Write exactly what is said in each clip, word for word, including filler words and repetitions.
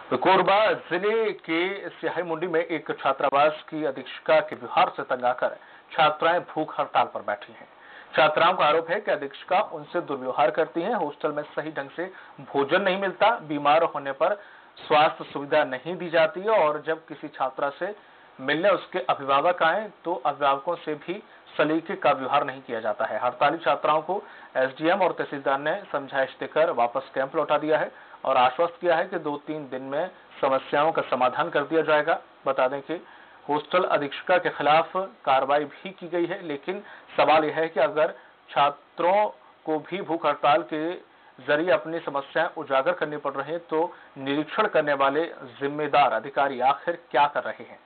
तो कोरबा जिले के स्याही मुंडी में एक छात्रावास की अधीक्षिका के व्यवहार से तंग आकर छात्राएं भूख हड़ताल पर बैठी हैं। छात्राओं का आरोप है कि अधीक्षिका उनसे दुर्व्यवहार करती हैं। हॉस्टल में सही ढंग से भोजन नहीं मिलता, बीमार होने पर स्वास्थ्य सुविधा नहीं दी जाती है और जब किसी छात्रा से मिलने उसके अभिभावक आए तो अभिभावकों से भी सलीके का व्यवहार नहीं किया जाता है। हड़ताली छात्राओं को एसडीएम और तहसीलदार ने समझाइश देकर वापस कैंप लौटा दिया है और आश्वस्त किया है कि दो तीन दिन में समस्याओं का समाधान कर दिया जाएगा। बता दें कि हॉस्टल अधीक्षिका के खिलाफ कार्रवाई भी की गई है, लेकिन सवाल यह है कि अगर छात्रों को भी भूख हड़ताल के जरिए अपनी समस्याएं उजागर करनी पड़ रही हैं तो निरीक्षण करने वाले जिम्मेदार अधिकारी आखिर क्या कर रहे हैं।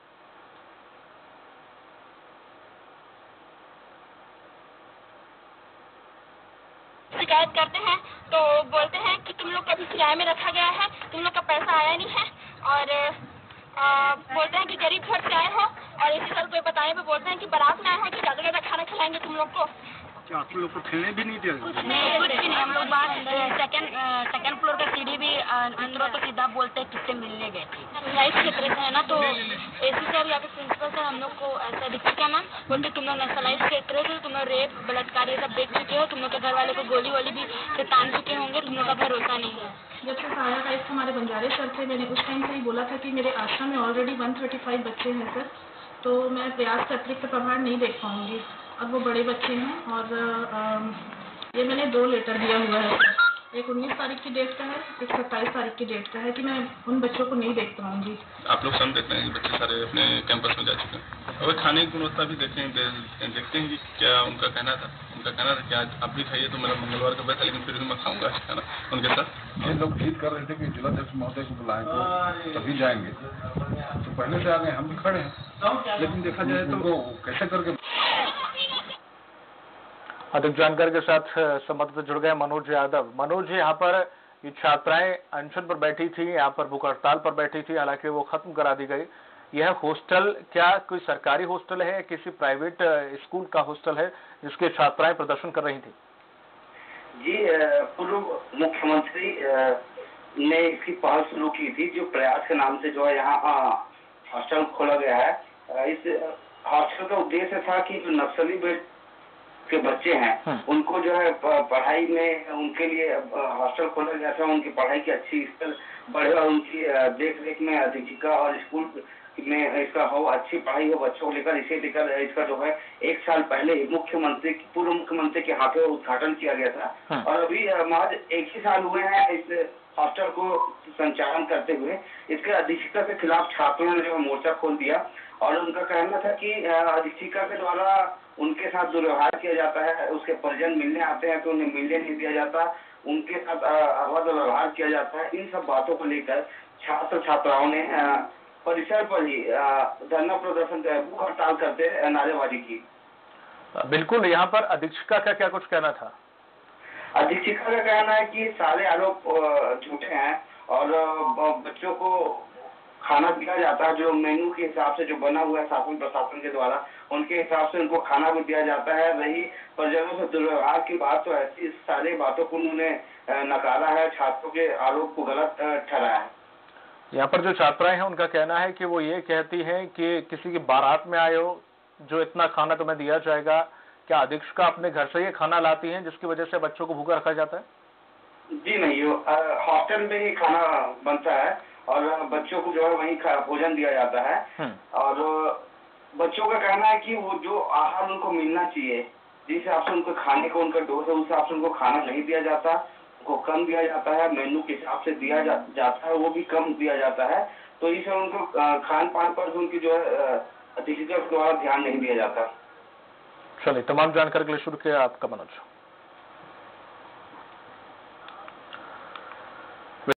शिकायत करते हैं तो बोलते हैं कि तुम लोग कभी किराए में रखा गया है, तुम लोग का पैसा आया नहीं है और आ, बोलते हैं कि गरीब घर से आए हो और इसी तरह कोई बताने पे बोलते हैं कि बारात में आए हो तो ज्यादा ज्यादा खाना खिलाएंगे तुम लोग को। क्या आप लोग को खेलने भी नहीं दिया? कुछ नहीं, कुछ भी नहीं। हम लोग बाहर सेकंड सेकंड फ्लोर का सीढ़ी भी अंदर तो सीधा बोलते हैं किससे मिलने गए थे। लाइफ क्षेत्र से है ना, तो एसी सर या फिर प्रिंसिपल सर हम लोग को ऐसा दिखता क्या ना, बोलते तुम लोग नेशनलाइज क्षेत्र से तुम लोग रेप बलात्कार ये सब देख चुके हो, तुम लोग के घर वाले को गोली वोली भी से तान चुके होंगे, तुम लोग का भरोसा नहीं है। जब से सारा टाइप हमारे बंजारे सर थे, मैंने उस टाइम से ही बोला था कि मेरे आश्रम में ऑलरेडी वन थर्टी फाइव बच्चे हैं सर, तो मैं प्रयास से अतिरिक्त प्रभार नहीं देख पाऊंगी। अब वो बड़े बच्चे हैं और आ, ये मैंने दो लेटर दिया हुआ है, एक उन्नीस तारीख की डेट का है, एक सत्ताईस तारीख की डेट का है कि मैं उन बच्चों को नहीं देख पाऊंगी। आप लोग सब देखते हैं कि बच्चे सारे अपने कैंपस में जा चुके हैं और खाने की गुणवत्ता भी देखते हैं दे, देखते हैं कि क्या उनका कहना था उनका कहना था कि आज आप भी खाइए, तो मेरा मंगलवार का बैठा लेकिन फिर भी मैं खाऊंगा आज खाना उनके साथ। ये लोग जीत कर रहे थे कि जिलाध्यक्ष महोदय को बुलाएं तो तभी जाएंगे, तो पहले से आ गए, हम भी खड़े हैं, लेकिन देखा जाए तो कैसे करके। अधिक जानकारी के साथ संवाददाता जुड़ गए मनोज यादव। मनोज, यहाँ पर ये छात्राएं अनशन पर बैठी थी, यहाँ पर भूख हड़ताल पर बैठी थी, हालांकि वो खत्म करा दी गई। यह हॉस्टल क्या कोई सरकारी हॉस्टल है, किसी प्राइवेट स्कूल का हॉस्टल है जिसके छात्राएं प्रदर्शन कर रही थी? जी, पूर्व मुख्यमंत्री ने इसकी पहल शुरू की थी, जो प्रयास के नाम से जो है यहाँ हॉस्टल खोला गया है। इस हॉस्टल का उद्देश्य था कि जो नक्सली बेल्ट के बच्चे हैं उनको जो है पढ़ाई में उनके लिए हॉस्टल खोला गया था, उनकी पढ़ाई की अच्छी स्तर बढ़े और उनकी देख रेख में अधीक्षिका और स्कूल में इसका हो अच्छी पढ़ाई हो बच्चों को लेकर, इसे लेकर इसका जो है एक साल पहले मुख्यमंत्री पूर्व मुख्यमंत्री के हाथों उद्घाटन किया गया था और अभी महज एक ही साल हुए हैं इस हॉस्टल को संचालन करते हुए। इसके अधीक्षिका के खिलाफ छात्रों ने जो मोर्चा खोल दिया और उनका कहना था कि अधीक्षिका के द्वारा उनके साथ दुर्व्यवहार किया जाता है, उसके परिजन मिलने आते हैं तो उन्हें मिलने नहीं दिया जाता, उनके साथ अवैध व्यवहार किया जाता है। इन सब बातों को लेकर छात्र छात्राओं ने परिसर पर ही धरना प्रदर्शन भूख हड़ताल करते नारेबाजी की। बिल्कुल, यहाँ पर अधीक्षिका का क्या कुछ कहना था? अधीक्षिका का कहना है कि सारे आरोप झूठे हैं और बच्चों को खाना दिया जाता है जो मेन्यू के हिसाब से जो बना हुआ है शासन प्रशासन के द्वारा, उनके हिसाब से उनको खाना भी दिया जाता है। रही परिजनों से दुर्व्यवहार की बात, तो ऐसी सारी बातों को उन्होंने नकारा है, छात्रों के आरोप को गलत ठहराया है। यहाँ पर जो छात्राएं हैं उनका कहना है कि वो ये कहती हैं कि किसी की बारात में आए हो जो इतना खाना तुम्हें दिया जाएगा। क्या अधीक्षिका अपने घर से ये खाना लाती हैं जिसकी वजह से बच्चों को भूखा रखा जाता है? जी नहीं, हॉस्टल में ही खाना बनता है और बच्चों को जो है वहीं भोजन दिया जाता है और बच्चों का कहना है कि वो जो आहार उनको मिलना चाहिए, जिस हिसाब से उनको खाने को उनका डोज है उस हिसाब से उनको खाना नहीं दिया जाता, उनको कम दिया जाता है, मेन्यू के हिसाब से दिया जा, जाता है वो भी कम दिया जाता है, तो इस उनको खान पान पर उनकी जो है अधीक्षिका द्वारा ध्यान नहीं दिया जाता। चलिए, तमाम जानकारी के लिए शुरू किया आपका मनोज।